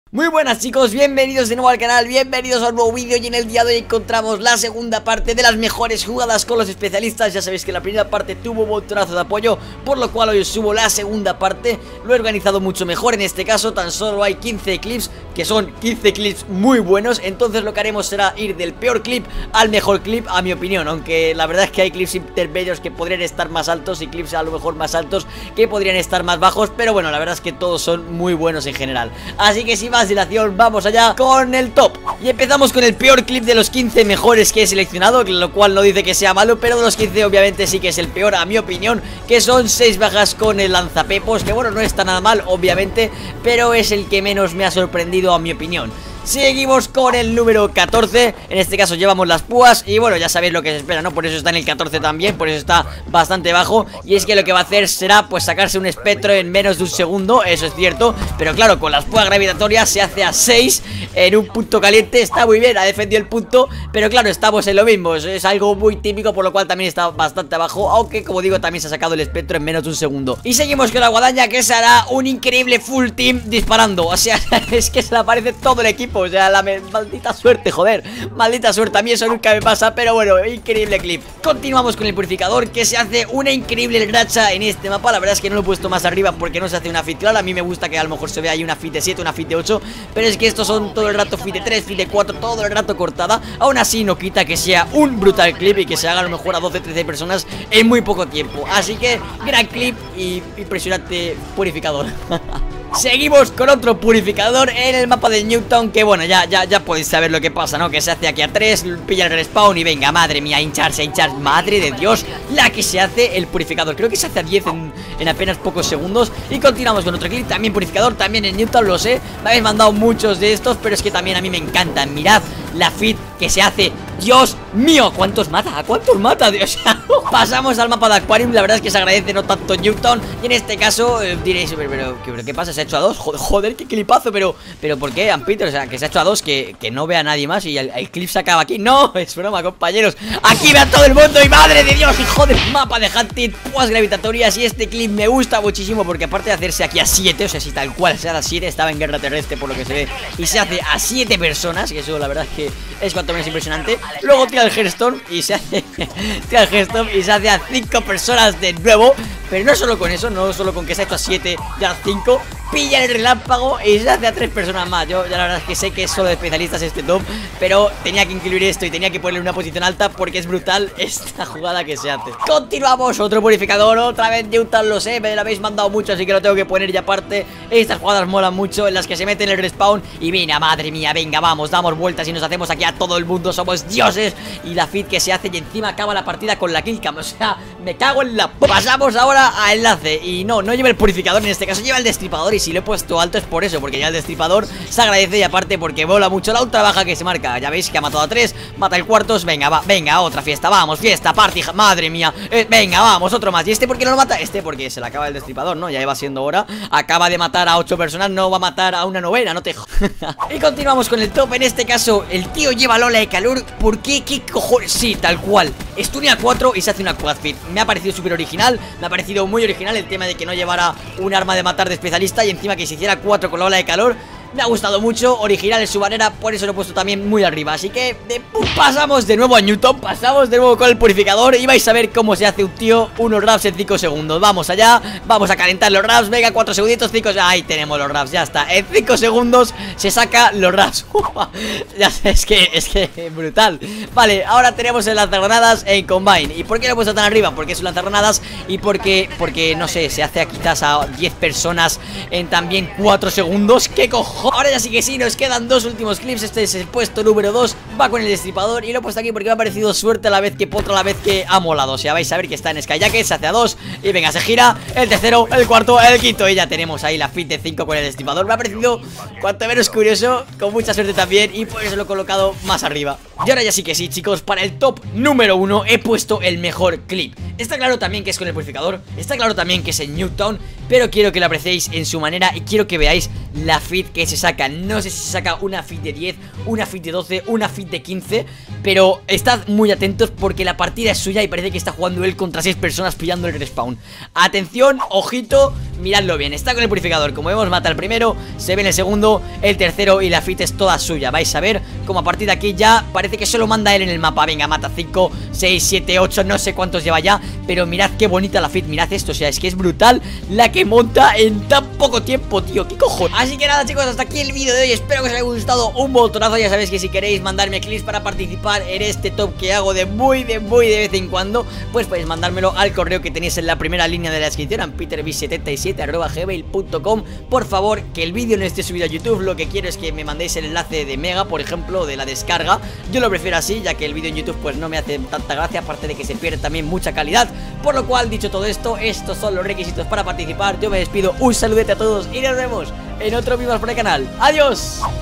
Muy buenas chicos, bienvenidos de nuevo al canal, bienvenidos a un nuevo vídeo. Y en el día de hoy encontramos la segunda parte de las mejores jugadas con los especialistas. Ya sabéis que la primera parte tuvo un montonazo de apoyo, por lo cual hoy os subo la segunda parte. Lo he organizado mucho mejor, en este caso tan solo hay 15 clips, que son 15 clips muy buenos. Entonces lo que haremos será ir del peor clip al mejor clip, a mi opinión. Aunque la verdad es que hay clips intermedios que podrían estar más altos y clips a lo mejor más altos que podrían estar más bajos. Pero bueno, la verdad es que todos son muy buenos en general. Así que sin más dilación, vamos allá con el top. Y empezamos con el peor clip de los 15 mejores que he seleccionado, lo cual no dice que sea malo, pero de los 15 obviamente sí que es el peor a mi opinión, que son 6 bajas con el lanzapepos, que bueno, no está nada mal obviamente, pero es el que menos me ha sorprendido a mi opinión. Seguimos con el número 14, en este caso llevamos las púas y bueno, ya sabéis lo que se espera, ¿no? Por eso está en el 14 también, por eso está bastante bajo. Y es que lo que va a hacer será pues sacarse un espectro en menos de un segundo, eso es cierto. Pero claro, con las púas gravitatorias se hace a 6 en un punto caliente, está muy bien, ha defendido el punto. Pero claro, estamos en lo mismo, es algo muy típico, por lo cual también está bastante abajo. Aunque como digo, también se ha sacado el espectro en menos de un segundo. Y seguimos con la guadaña, que se hará un increíble full team disparando. O sea, es que se le aparece todo el equipo. O sea, la maldita suerte, joder. Maldita suerte, a mí eso nunca me pasa. Pero bueno, increíble clip. Continuamos con el purificador, que se hace una increíble racha en este mapa. La verdad es que no lo he puesto más arriba porque no se hace una fit clara. A mí me gusta que a lo mejor se vea ahí una fit de 7, una fit de 8. Pero es que estos son todo el rato fit de 3, fit de 4, todo el rato cortada. Aún así no quita que sea un brutal clip y que se haga a lo mejor a 12, 13 personas en muy poco tiempo. Así que gran clip y impresionante purificador. Seguimos con otro purificador en el mapa de Newtown, que bueno, ya podéis saber lo que pasa, ¿no? Que se hace aquí a 3, pilla el respawn y venga, madre mía, hincharse, madre de Dios, la que se hace el purificador. Creo que se hace a 10 en apenas pocos segundos. Y continuamos con otro clip, también purificador, también en Newtown, lo sé. Me habéis mandado muchos de estos, pero es que también a mí me encantan. Mirad la fit que se hace. Dios mío, ¿a cuántos mata? ¿A cuántos mata, Dios? Pasamos al mapa de Aquarium, la verdad es que se agradece no tanto Newtown. Y en este caso diréis, pero ¿qué pasa? ¿Se ha hecho a 2? Joder, qué clipazo, pero ¿por qué, Ampiter? O sea, que se ha hecho a 2, que no vea a nadie más y el clip se acaba aquí. No, es broma, compañeros. Aquí ve a todo el mundo y madre de Dios, hijo de mapa de Hunted, púas gravitatorias. Y este clip me gusta muchísimo porque aparte de hacerse aquí a 7, o sea, si tal cual se hace a 7, estaba en guerra terrestre por lo que se ve, y se hace a 7 personas, que eso la verdad es que es cuanto menos impresionante. Luego tira el Hearthstone y se hace tira el Hearthstone y se hace a 5 personas de nuevo. Pero no solo con eso, no solo con que se ha hecho a 7, ya a 5. Pilla el relámpago y se hace a 3 personas más. Yo ya la verdad es que sé que es solo de especialistas este top, pero tenía que incluir esto y tenía que ponerle una posición alta porque es brutal esta jugada que se hace. Continuamos, otro purificador, otra vez Newtown, lo sé, me lo habéis mandado mucho, así que lo tengo que poner. Y aparte, estas jugadas molan mucho, en las que se mete en el respawn y mira, madre mía, venga, vamos, damos vueltas y nos hacemos aquí a todo el mundo, somos dioses. Y la fit que se hace y encima acaba la partida con la killcam, o sea, me cago en la... Pasamos ahora a enlace y no lleva el purificador, en este caso lleva el destripador. Y si lo he puesto alto es por eso, porque ya el destripador se agradece y aparte porque mola mucho la ultra baja que se marca. Ya veis que ha matado a 3, mata el cuartos, venga, va, venga, otra fiesta, vamos, fiesta, party, madre mía, venga, vamos, otro más. ¿Y este por qué no lo mata? Este porque se le acaba el destripador, ¿no? Ya iba siendo hora, acaba de matar a 8 personas, no va a matar a una novena, no te Y continuamos con el top, en este caso el tío lleva la ola de calor. ¿Por qué? ¿Qué cojones? Sí, tal cual, stunea 4 y se hace una quad fit. Me ha parecido súper original, me ha parecido muy original el tema de que no llevara un arma de matar de especialista y encima que se hiciera 4 con la ola de calor. Me ha gustado mucho, original en su manera, por eso lo he puesto también muy arriba. Así que pasamos de nuevo a Newtown, pasamos de nuevo con el purificador y vais a ver cómo se hace un tío unos raps en 5 segundos. Vamos allá, vamos a calentar los raps, venga, 4 segunditos, 5, ahí tenemos los raps, ya está. En 5 segundos se saca los raps. Ya sé, es que brutal. Vale, ahora tenemos el lanzagranadas en Combine. ¿Y por qué lo he puesto tan arriba? Porque es un lanzagranadas y porque no sé, se hace quizás a 10 personas en también 4 segundos. ¿Qué cojones? Ahora ya sí que sí, nos quedan 2 últimos clips. Este es el puesto número 2, va con el destripador. Y lo he puesto aquí porque me ha parecido suerte a la vez que potro, a la vez que ha molado. O sea, vais a ver que está en Skyjacket, se hace a 2 y venga, se gira el tercero, el cuarto, el quinto. Y ya tenemos ahí la fit de 5 con el destripador. Me ha parecido cuanto menos curioso, con mucha suerte también, y por eso lo he colocado más arriba. Y ahora ya sí que sí, chicos, para el top número 1 he puesto el mejor clip. Está claro también que es con el purificador, está claro también que es en Newtown, pero quiero que lo apreciéis en su manera y quiero que veáis la fit que se saca. No sé si se saca una fit de 10, una fit de 12, una fit de 15, pero estad muy atentos porque la partida es suya y parece que está jugando él contra 6 personas pillando el respawn. Atención, ojito, miradlo bien, está con el purificador. Como vemos, mata el primero, se ve en el segundo, el tercero, y la fit es toda suya. Vais a ver como a partir de aquí ya parece que solo manda él en el mapa. Venga, mata 5, 6, 7, 8, no sé cuántos lleva ya, pero mirad qué bonita la fit, mirad esto. O sea, es que es brutal la que monta en tan poco tiempo, tío, qué cojones. Así que nada, chicos, hasta aquí el vídeo de hoy. Espero que os haya gustado un montonazo. Ya sabéis que si queréis mandarme clips para participar en este top que hago de muy de vez en cuando, pues podéis mandármelo al correo que tenéis en la primera línea de la descripción, en peterb77@gmail.com. Por favor, que el vídeo no esté subido a YouTube. Lo que quiero es que me mandéis el enlace de Mega, por ejemplo, de la descarga. Yo lo prefiero así, ya que el vídeo en YouTube pues no me hace tanta gracia, aparte de que se pierde también mucha calidad. Por lo cual, dicho todo esto, estos son los requisitos para participar. Yo me despido, un saludete a todos y nos vemos en otro vídeo más por el canal. ¡Adiós!